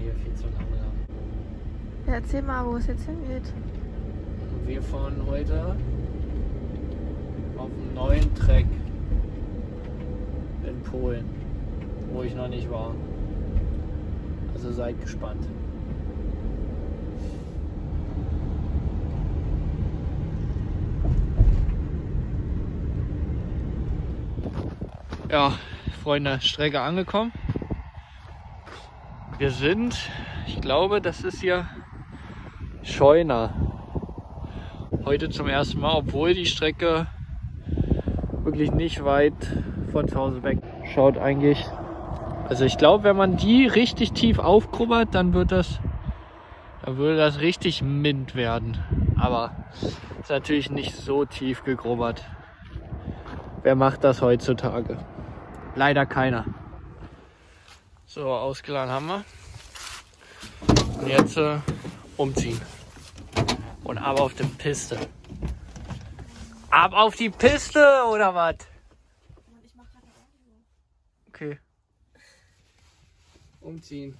hier viel zu lange lang. Ja, erzähl mal, wo es jetzt hingeht. Wir fahren heute auf einen neuen Track in Polen, wo ich noch nicht war. Also seid gespannt. Ja, Freunde, Strecke angekommen. Wir sind, ich glaube, das ist hier Scheuna. Heute zum ersten Mal, obwohl die Strecke wirklich nicht weit von zu Hause weg schaut eigentlich. Also ich glaube, wenn man die richtig tief aufgrubbert, dann würde das richtig mint werden. Aber ist natürlich nicht so tief gegrubbert. Wer macht das heutzutage? Leider keiner. So, ausgeladen haben wir. Und jetzt umziehen. Und ab auf die Piste. Ab auf die Piste, oder was? Okay. Umziehen.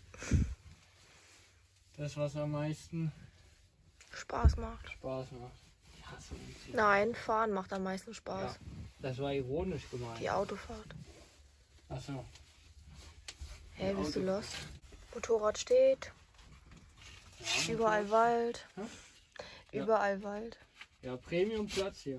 Das, was am meisten Spaß macht. Spaß macht. Ich hasse Umziehen. Nein, fahren macht am meisten Spaß. Ja, das war ironisch gemeint. Die Autofahrt. Achso. Hey, bist du los? Motorrad steht. Ja, Überall Wald. Ja. Überall Wald. Ja, Premiumplatz hier.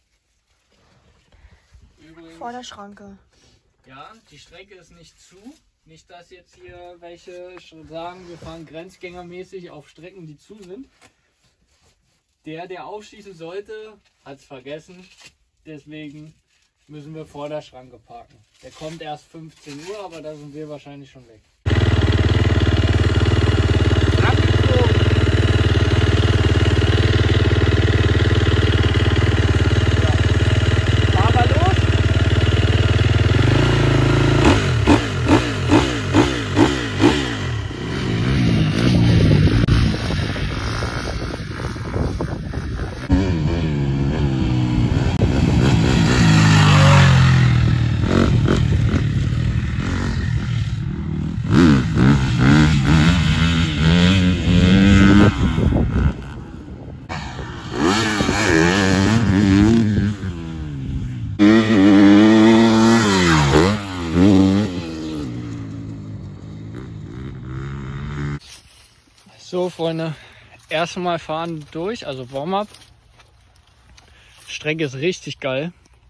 Übrigens, Vor der Schranke. ja, die Strecke ist nicht zu. Nicht, dass jetzt hier welche schon sagen, wir fahren grenzgängermäßig auf Strecken, die zu sind. Der aufschließen sollte, hat es vergessen. Deswegen müssen wir vor der Schranke parken. Der kommt erst 15 Uhr, aber da sind wir wahrscheinlich schon weg. So, Freunde, erste Mal fahren durch, also Warm-up. Strecke ist richtig geil.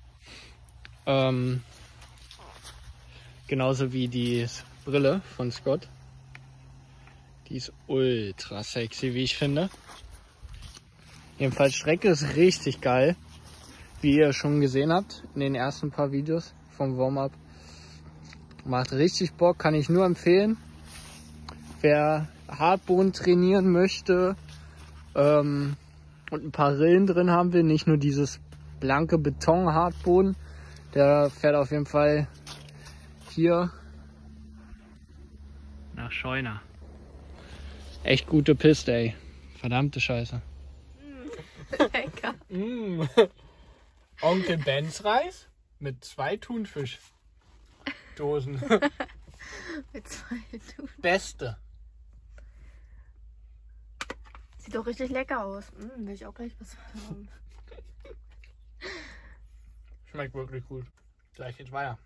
Genauso wie die Brille von Scott. Die ist ultra sexy, wie ich finde. Jedenfalls Strecke ist richtig geil. Wie ihr schon gesehen habt in den ersten paar Videos vom Warm-up. Macht richtig Bock, kann ich nur empfehlen. Wer Hartboden trainieren möchte und ein paar Rillen drin haben will, nicht nur dieses blanke Beton-Hartboden, der fährt auf jeden Fall hier nach Scheuna. Echt gute Piste, ey. Verdammte Scheiße. Lecker. Onkel Bens Reis mit 2 Thunfischdosen. Mit 2 Thun. Beste. Sieht doch richtig lecker aus. Will ich auch gleich was haben. Schmeckt wirklich gut. Gleich geht's weiter.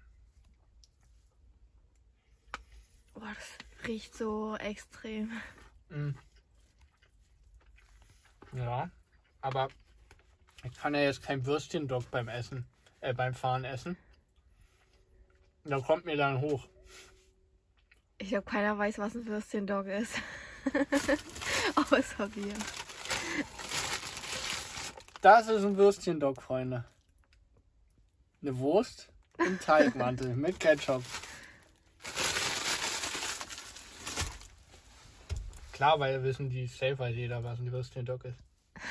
Oh, das riecht so extrem. Ja, aber ich kann ja jetzt kein Würstchen-Dog beim Fahren essen. Da kommt mir dann hoch. Ich glaube, keiner weiß, was ein Würstchen-Dog ist. Außer wir. Das ist ein Würstchen-Dog, Freunde. Eine Wurst im Teigmantel mit Ketchup. Klar, weil wissen die safe weiß jeder, was ein Würstchen-Dog ist.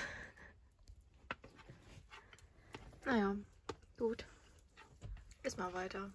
Naja, gut. Iss mal weiter.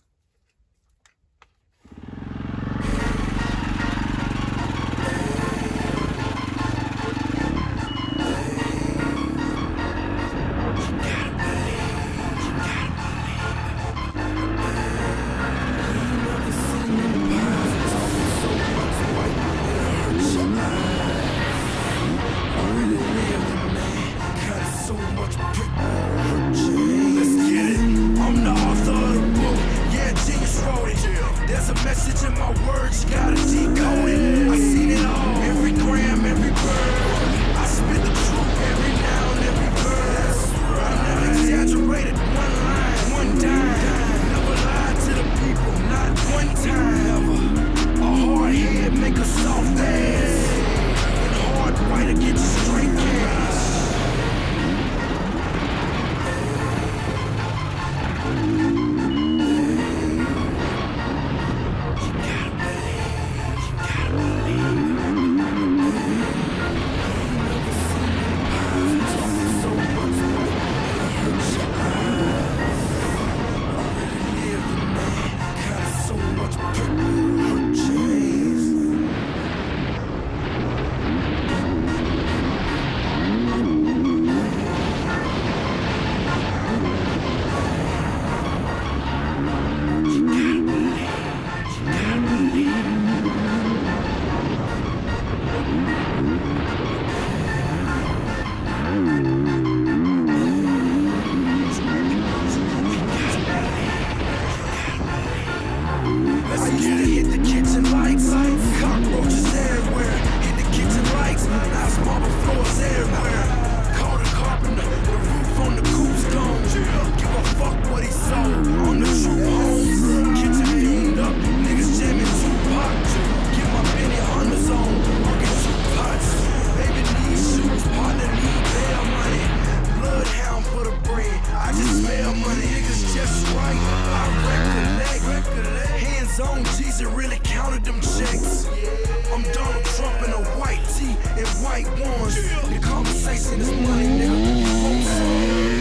right ones. The conversation is money, nigga.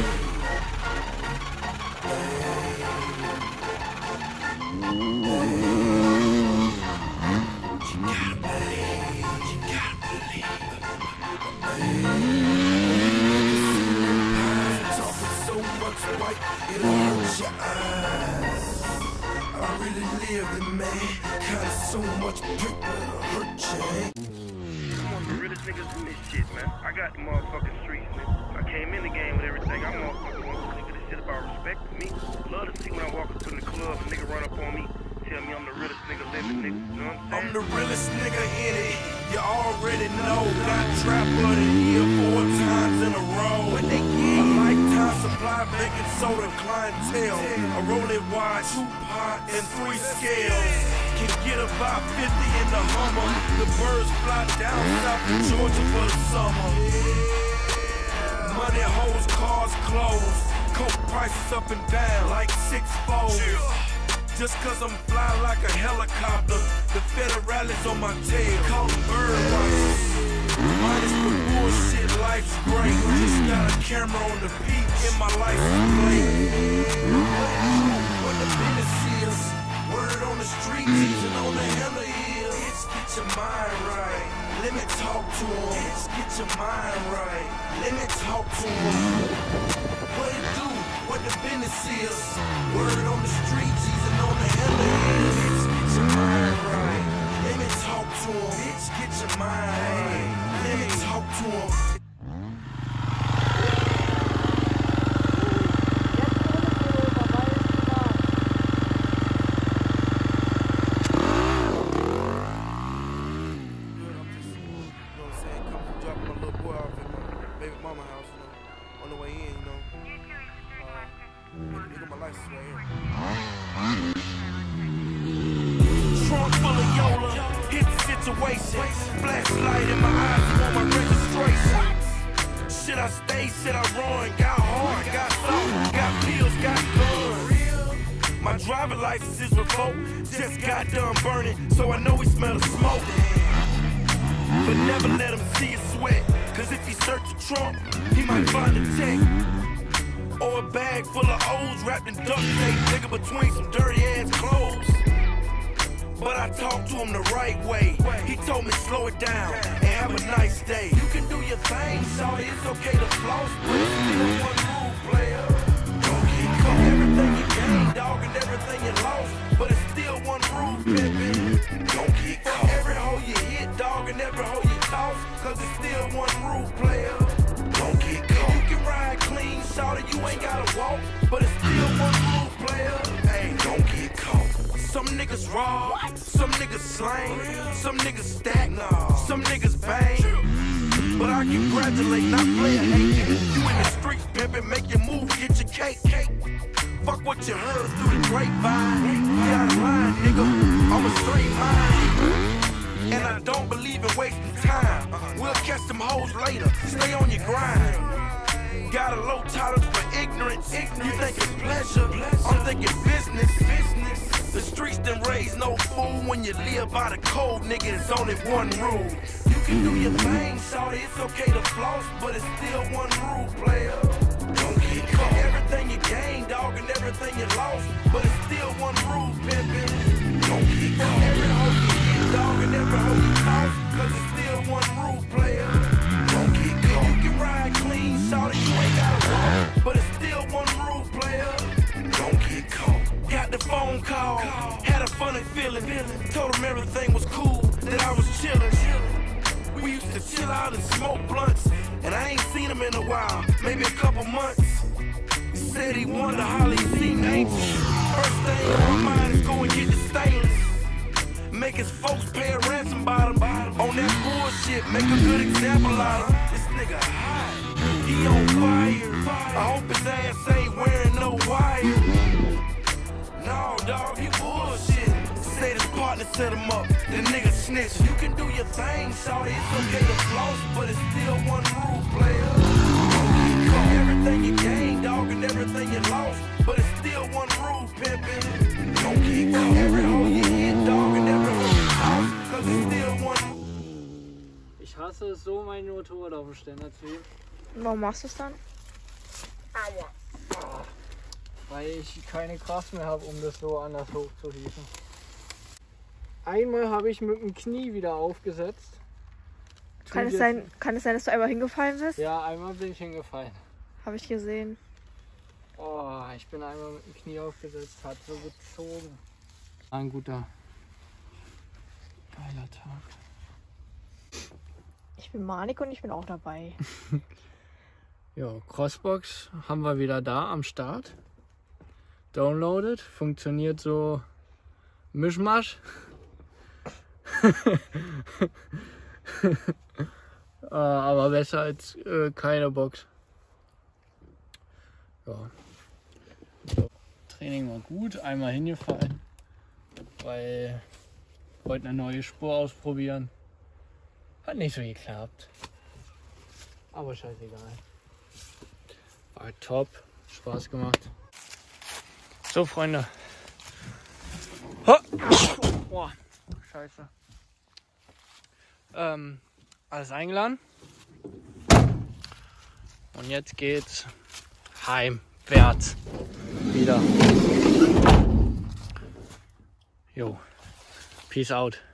It'll hurt your eyes. I really lived it, man. Kinda so much paper to hurt you. I'm one of the realest niggas in this shit, man. I got the motherfucking streets, nigga. I came in the game with everything. I'm motherfucking one of the niggas. This shit about respect to me. Love to see when I walk up in the club, a nigga run up on me, tell me I'm the realest nigga living, nigga. You know what I'm saying? I'm the realest nigga in it. You already know. Got trap of the year 4 times in a row. When they get a lifetime supply, baking soda clientele. A rolling watch, 2 pots, and 3 scales. Can get about 50 in the Hummer. The birds fly down south to Georgia for the summer. Money, hoes, cars, clothes. Coke prices up and down like 6-fold. Just cause I'm fly like a helicopter. The federales on my tail, call them bird watchers. Minus the bullshit, life's great. Just got a camera on the peak in my license plate. What the business is, word on the street, teaching on the hammer is. Bitch, get your mind right. Let me talk to him. Bitch, get your mind right. Let me talk to him. What it do? What the business is? Word on the street, teasing on the hammer is. Bitch, get your mind right. Let me talk to him. Bitch, get your mind right. Let me talk to him. Trunk full of Yola, hit the situation. Flashlight in my eyes for my registration. Shit, I stayed, shit, I run. Got hard, got soft, got pills, got guns. My driver's license is revoked. Just got done burning, so I know he smell the smoke. But never let him see you sweat. Cause if he search the trunk, he might find a tech. Or a bag full of O's wrapped in duct tape, nigga, between some dirty ass clothes. But I talked to him the right way. He told me slow it down and have a nice day. You can do your thing, shawty, it's okay to floss, but it's still one rule, player. Don't get caught. Everything you gained, dog, and everything you lost, but it's still one rule, pimpin'. Don't get caught. Every hoe you hit, dog, and every hoe you toss, cause it's still one rule, player. Don't get caught. You can ride clean, shawty, you ain't gotta walk, but it's still one rule, player. Hey, don't get caught. Some niggas rob, some niggas slang, some niggas stack, some niggas bang. But I congratulate, not player hate. You in the streets, pimpin', make your move, get your cake. Fuck what you heard through the grapevine. Get out of line, nigga, I'm a straight mind. And I don't believe in wasting time. We'll catch them hoes later, stay on your grind. Got a low tolerance for ignorance. You think it's pleasure, I'm thinking business. The streets done raise no fool. When you live by the code, nigga, it's only one rule. You can do your thing, shawty, it's okay to floss, but it's still one rule, player. Don't get caught. Everything you gained, dog, and everything you lost, but it's still one rule, pimpin'. Don't get caught. Every hoe you hit, dog, and every hoe you toss, cause it's still one rule, player. Don't get caught. You can ride clean, shawty, you ain't gotta walk, but it's still one rule, player. Don't get caught. Got the phone call, had a funny feeling. Told him everything was cool, that I was chillin'. We used to chill out and smoke blunts, and I ain't seen him in a while, maybe a couple months. He said he wanted to holler, he seemed anxious. First thing on my mind is go and get the stainless. Make his folks pay a ransom bottom. On that bullshit, make a good example out of him. This nigga hot, he on fire. I hope his ass ain't wearing no wire. No, dog, he bullshit. Say this partner set him up, the nigga snitch. You can do your thing, shawty, it's okay to floss, but it's still one rule, player. Don't get caught. Everything you gained, dog, and everything you lost, but it's still one rule, pimpin'. Don't get caught. Every hoe you hit, dog, and every hoe you toss, cause it's still one rule. Ich hasse es so mein Motorrad auf den Ständer zu heben. Warum machst du es dann? Aua. Weil ich keine Kraft mehr habe, um das so anders hochzuhieven. Einmal habe ich mit dem Knie wieder aufgesetzt. Kann es sein, dass du einmal hingefallen bist? Ja, einmal bin ich hingefallen. Habe ich gesehen. Oh, ich bin einmal mit dem Knie aufgesetzt, hat so gezogen. Ein guter, geiler Tag. Ich bin Manik und ich bin auch dabei. Ja, Crossbox haben wir wieder da am Start. Downloaded, funktioniert so Mischmasch. Aber besser als keine Box. Ja. So. Training war gut, einmal hingefallen, weil ich wollte eine neue Spur ausprobieren. Hat nicht so geklappt. Aber scheißegal. War top, Spaß gemacht. So, Freunde. Boah, scheiße. Alles eingeladen. Und jetzt geht's heimwärts wieder. Jo, peace out.